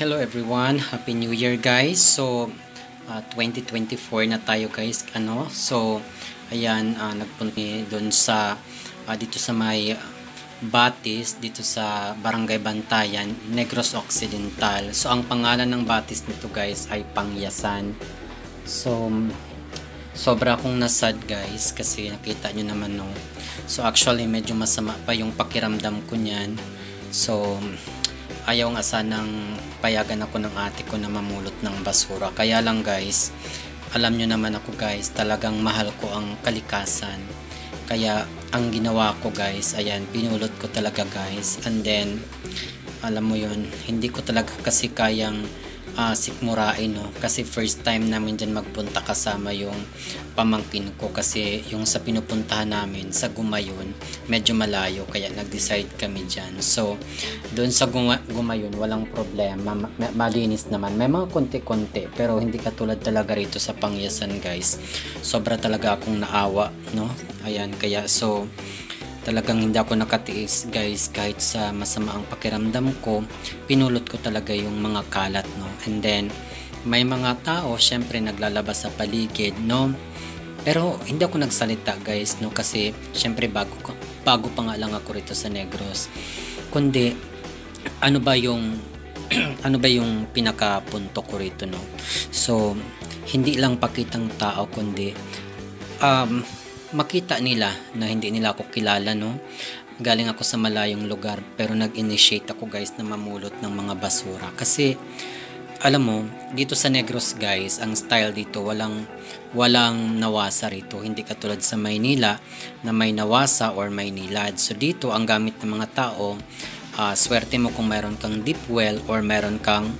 Hello everyone, Happy New Year guys. So 2024 na tayo guys. Ayan, nagpunta doon sa dito sa may Batis, dito sa Barangay Bantayan, Negros Occidental. So ang pangalan ng Batis nito guys ay Pangyasan. So sobra akong nasad guys kasi nakita nyo naman no. So actually medyo masama pa yung pakiramdam ko niyan. So ayaw nga sanang payagan ako ng ate ko na mamulot ng basura. Kaya lang guys, alam nyo naman ako guys, talagang mahal ko ang kalikasan. Kaya ang ginawa ko guys, ayan, pinulot ko talaga guys. And then, alam mo yun, hindi ko talaga kasi kayang sikmurain no. Kasi first time namin dyan magpunta kasama yung pamangkin ko. Kasi yung sa pinupuntahan namin sa Gumayon, medyo malayo. Kaya nag-decide kami dyan. So, doon sa Gumayon, walang problema. Malinis naman. May mga konti-konti. Pero hindi katulad talaga rito sa Pangyasan guys. Sobra talaga akong naawa no. Ayan, kaya so talagang hindi ako nakatiis guys, kahit sa masama ang pakiramdam ko, pinulot ko talaga yung mga kalat no. And then may mga tao syempre naglalabas sa paligid no, pero hindi ako nagsalita guys no, kasi syempre bago pa nga lang ako rito sa Negros. Kundi ano ba yung ano ba yung pinakapunto ko rito no. So hindi lang pakitang tao, kundi makita nila na hindi nila ako kilala no. Galing ako sa malayong lugar pero nag-initiate ako guys na mamulot ng mga basura. Kasi alam mo, dito sa Negros guys, ang style dito walang nawasa rito. Hindi katulad sa Maynila na may nawasa or may nilad. So dito ang gamit ng mga tao, swerte mo kung mayroon kang deep well or mayroon kang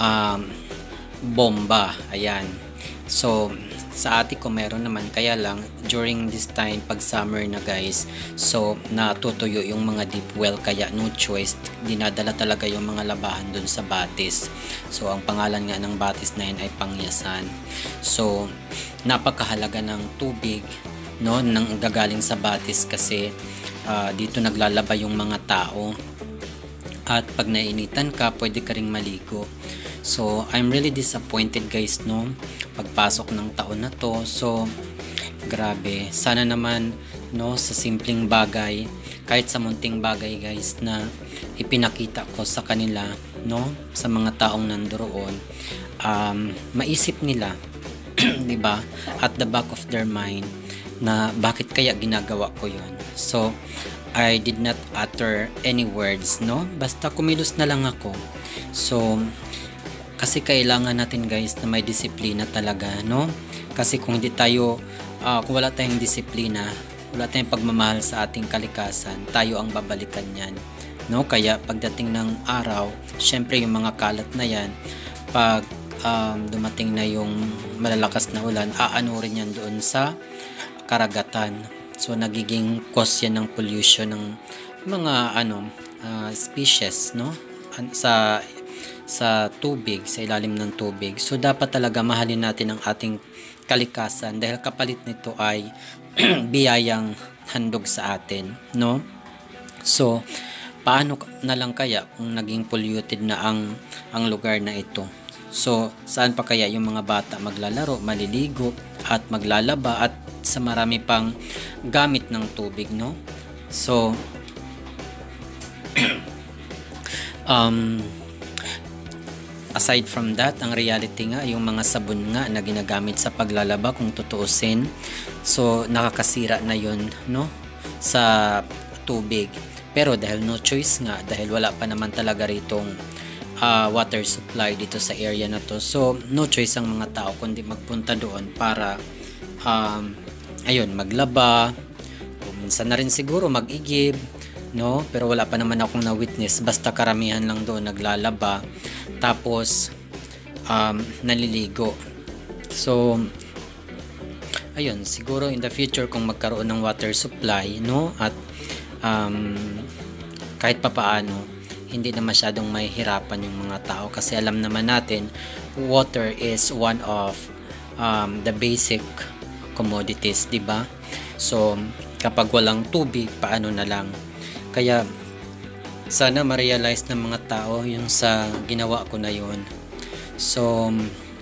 bomba. Ayan. So sa ate ko meron naman, kaya lang during this time pag summer na guys, so natutuyo yung mga deep well, kaya no choice dinadala talaga yung mga labahan dun sa Batis. So ang pangalan nga ng Batis na yun ay Pangyasan. So napakahalaga ng tubig no, nang gagaling sa Batis kasi dito naglalaba yung mga tao, at pag nainitan ka pwede ka ring maligo. So I'm really disappointed guys no, pagpasok ng taon na to. So grabe, sana naman no, sa simpleng bagay, kahit sa munting bagay guys na ipinakita ko sa kanila no, sa mga taong nandoon, maisip nila di ba, at the back of their mind na bakit kaya ginagawa ko yon. So I did not utter any words no, basta kumilos na lang ako. So kasi kailangan natin guys na may disiplina talaga no. Kasi kung hindi tayo kung wala tayong disiplina, wala tayong pagmamahal sa ating kalikasan, tayo ang babalikan yan no. Kaya pagdating ng araw, syempre yung mga kalat na yan, pag dumating na yung malalakas na ulan, aanurin yan doon sa karagatan. So nagiging cause yan ng pollution ng mga species no, sa tubig, sa ilalim ng tubig. So dapat talaga mahalin natin ang ating kalikasan dahil kapalit nito ay biyayang handog sa atin no. So paano na lang kaya kung naging polluted na ang lugar na ito? So saan pa kaya yung mga bata maglalaro, maliligo at maglalaba at sa marami pang gamit ng tubig no. So aside from that, ang reality nga, yung mga sabon nga na ginagamit sa paglalaba, kung tutuusin, so nakakasira na yun no, sa tubig. Pero dahil no choice nga, dahil wala pa naman talaga ritong water supply dito sa area na to, so no choice ang mga tao kundi magpunta doon para ayun, maglaba, minsan na rin siguro mag-igib no. Pero wala pa naman akong na-witness, basta karamihan lang doon naglalaba tapos naliligo. So ayun, siguro in the future kung magkaroon ng water supply no, at kahit papaano hindi na masyadong mahihirapan yung mga tao, kasi alam naman natin water is one of the basic commodities, di ba? So kapag walang tubig, paano na lang? Kaya sana ma-realize ng mga tao yung sa ginawa ko na yun. So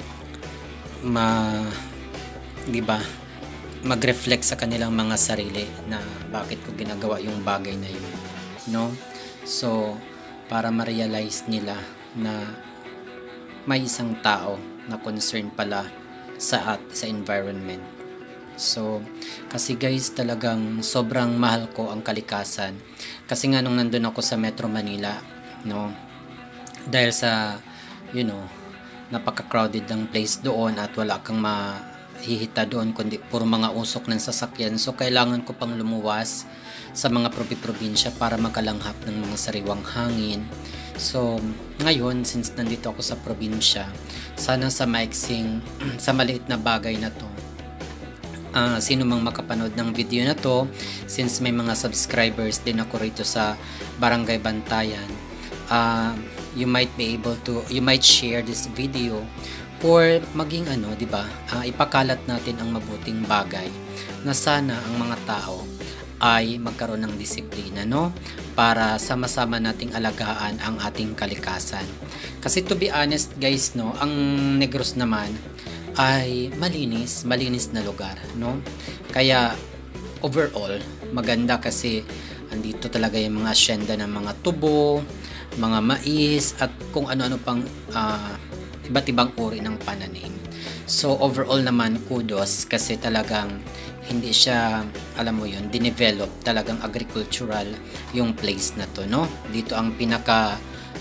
di ba, mag-reflect sa kanilang mga sarili na bakit ko ginagawa yung bagay na yun, no? So para ma-realize nila na may isang tao na concern pala sa environment. So kasi guys, talagang sobrang mahal ko ang kalikasan. Kasi nga nung nandun ako sa Metro Manila, no, dahil sa napaka-crowded ng place doon at wala kang mahihita doon kundi puro mga usok ng sasakyan. So kailangan ko pang lumuwas sa mga probinsya para makalanghap ng mga sariwang hangin. So ngayon, since nandito ako sa probinsya, sana sa sa maliit na bagay na to, sino mang makapanood ng video na to, since may mga subscribers din ako rito sa Barangay Bantayan, you might share this video or maging di ba, ipakalat natin ang mabuting bagay na sana ang mga tao ay magkaroon ng disiplina, no, para sama-sama nating alagaan ang ating kalikasan. Kasi to be honest guys, no, ang Negros naman ay malinis na lugar, no? Kaya overall maganda kasi andito talaga yung mga asyenda ng mga tubo, mga mais at kung ano-ano pang iba't ibang uri ng pananim. So overall naman kudos kasi talagang hindi siya, alam mo yun, dinevelop, talagang agricultural yung place na to, no? Dito ang pinaka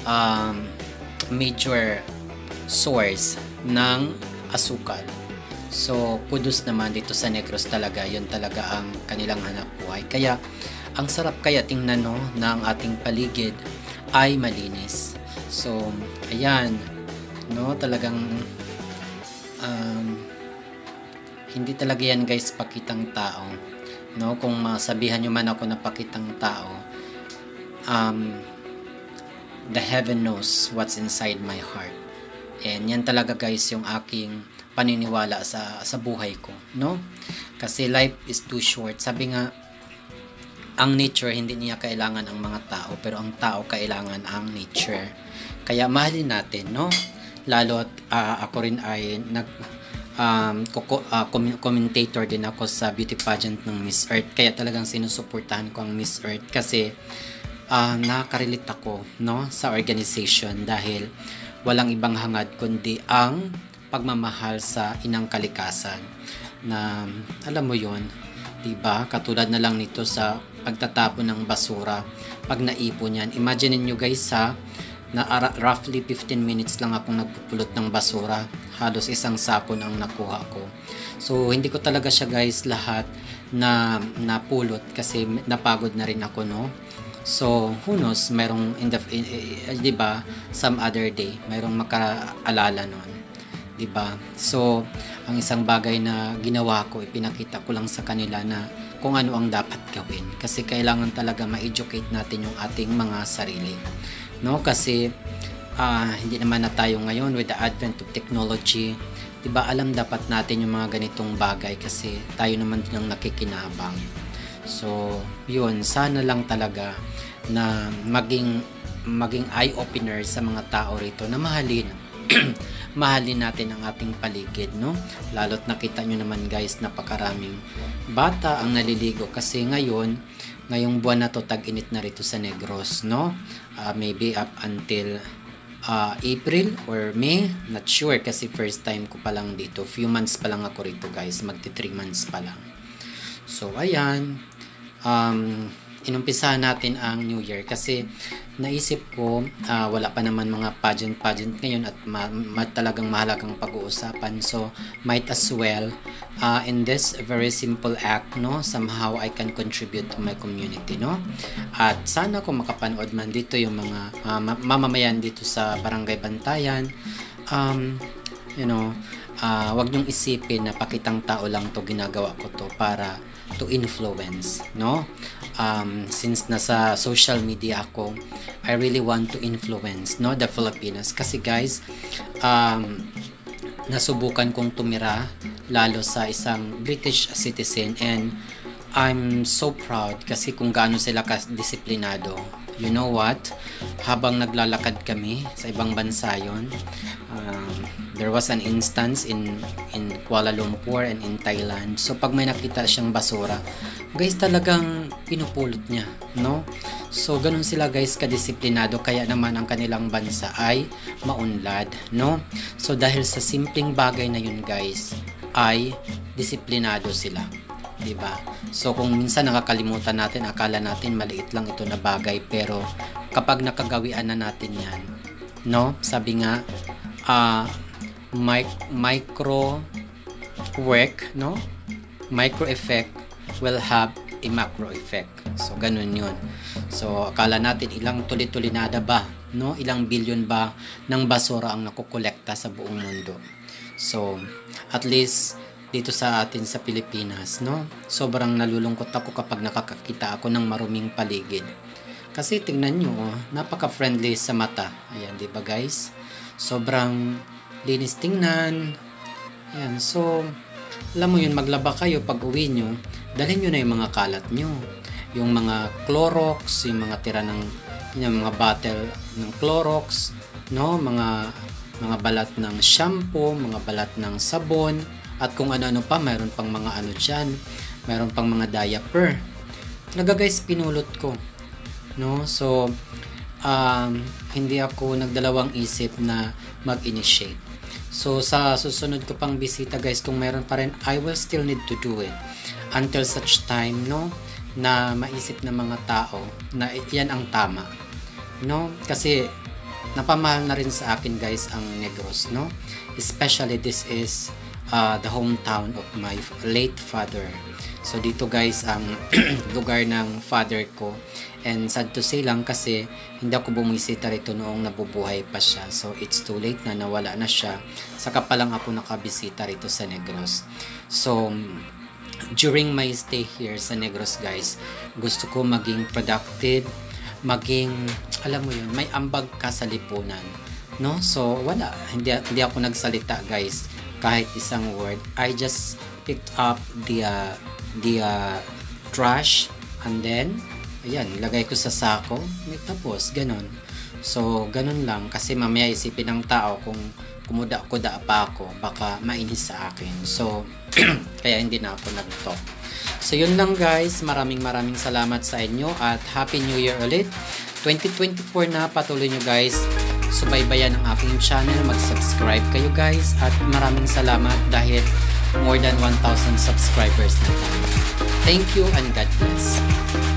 major source ng asukal. So kudos naman dito sa Negros, talaga yun talaga ang kanilang hanap buhay. Kaya ang sarap kaya tingnan, no, na ang ating paligid ay malinis. So ayan, no, talagang hindi talaga yan guys pakitang tao, no? Kung masabihan nyo man ako na pakitang tao, the heaven knows what's inside my heart. And yan talaga guys yung aking paniniwala sa buhay ko, no? Kasi life is too short. Sabi nga, ang nature hindi niya kailangan ang mga tao, pero ang tao kailangan ang nature. Kaya mahalin natin, no? Lalo ako rin ay commentator din ako sa beauty pageant ng Miss Earth. Kaya talagang sinusuportahan ko ang Miss Earth kasi nakaka-relate ako, no, sa organization dahil walang ibang hangad kundi ang pagmamahal sa inang kalikasan na alam mo yon, diba? Katulad na lang nito sa pagtatapon ng basura. Pag naipon yan, imagine niyo guys na roughly 15 minutes lang akong nagpupulot ng basura. Halos isang sako na ang nakuha ko. So hindi ko talaga siya guys lahat na napulot kasi napagod na rin ako, no? So who knows, merong diba, some other day merong makaalala nun, diba? So ang isang bagay na ginawa ko, ipinakita ko lang sa kanila na kung ano ang dapat gawin kasi kailangan talaga ma-educate natin yung ating mga sarili, no? Kasi hindi naman na tayo ngayon with the advent of technology, diba, alam dapat natin yung mga ganitong bagay kasi tayo naman din ang nakikinabang. So yun, sana lang talaga na maging eye-opener sa mga tao rito na mahalin mahalin natin ang ating paligid, no? Lalo't nakita nyo naman guys, napakaraming bata ang naliligo kasi ngayong buwan na to, tag-init na rito sa Negros, no? Maybe up until April or May, not sure kasi first time ko pa lang dito, few months pa lang ako rito guys, magti 3 months pa lang. So ayan, inumpisahan natin ang New Year kasi naisip ko wala pa naman mga pageant ngayon at talagang mahalagang pag-uusapan, so might as well in this very simple act, no, somehow I can contribute to my community, no? At sana kung makapanood man dito yung mga mamamayan dito sa Barangay Bantayan, wag niyong isipin na pakitang tao lang to, ginagawa ko to para to influence, no? Since nasa social media ako, I really want to influence, no, the Filipinos kasi guys, nasubukan kong tumira lalo sa isang British citizen and I'm so proud kasi kung gaano sila kadisiplinado, you know what? Habang naglalakad kami sa ibang bansa yon, there was an instance in Kuala Lumpur and in Thailand. So pag may nakita siyang basura, guys, talagang pinupulot niya, no? So ganun sila guys kadisiplinado, kaya naman ang kanilang bansa ay maunlad, no? So dahil sa simpleng bagay na yun guys, ay disiplinado sila, 'di ba? So kung minsan nakakalimutan natin, akala natin maliit lang ito na bagay, pero kapag nakagawian na natin 'yan, no? Sabi nga micro work, no? Micro effect will have a macro effect. So ganun 'yun. So akala natin ilang tuli-tulinada ba, no? Ilang billion ba ng basura ang nakokolekta sa buong mundo. So at least dito sa atin sa Pilipinas, no? Sobrang nalulungkot ako kapag nakakakita ako ng maruming paligid. Kasi tingnan nyo, napaka-friendly sa mata. Ayan, di ba guys? Sobrang linis tingnan. Ayan, so alam mo yun, maglaba kayo pag uwi nyo, dalhin nyo na yung mga kalat nyo. Yung mga Clorox, yung mga tira ng yung mga bottle ng Clorox, no? Mga balat ng shampoo, mga balat ng sabon, at kung ano-ano pa, mayroon pang mga ano dyan, mayroon pang mga diaper. Talaga guys, pinulot ko, no? So hindi ako nagdalawang isip na mag-initiate. So sa susunod ko pang bisita guys, kung mayroon pa rin, I will still need to do it until such time, no, na maisip ng mga tao na yan ang tama, no? Kasi napamahal na rin sa akin guys ang Negros, no? Especially this is the hometown of my late father. So dito guys ang lugar ng father ko, and sad to say lang kasi hindi ako bumisita rito noong nabubuhay pa siya. So it's too late na, nawala na siya. Saka pa lang ako nakabisita rito sa Negros. So during my stay here sa Negros guys, gusto ko maging productive, maging, alam mo yun, may ambag ka sa lipunan, no? So wala, hindi ako nagsalita guys, kahit isang word. I just picked up the trash, and then ayan, lagay ko sa sako, may tapos, ganon. So ganon lang, kasi mamaya isipin ng tao kung kumuda-kuda pa ako, baka mainis sa akin. So kaya hindi na ako nag-talk. So yun lang guys, maraming salamat sa inyo, at Happy New Year ulit. 2024 na, patuloy nyo guys subaybayan ang aking channel, mag-subscribe kayo guys, at maraming salamat dahil more than 1,000 subscribers na tayo. Thank you and God bless.